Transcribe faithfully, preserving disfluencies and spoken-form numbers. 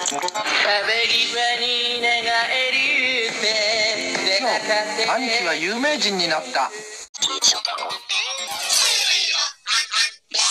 兄貴は有名人になった。